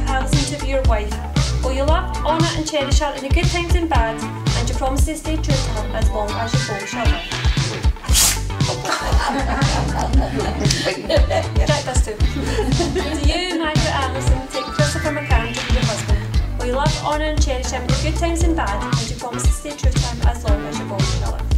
Alison to your wife? Will you love, honour and cherish her in the good times and bad, and you promise to stay true to her as long as you both shall live? Jack does too. Do you, Margaret Alison, take Christopher McCann to be your husband? Will you love, honour and cherish him in the good times and bad, and you promise to stay true to him as long as you both shall live?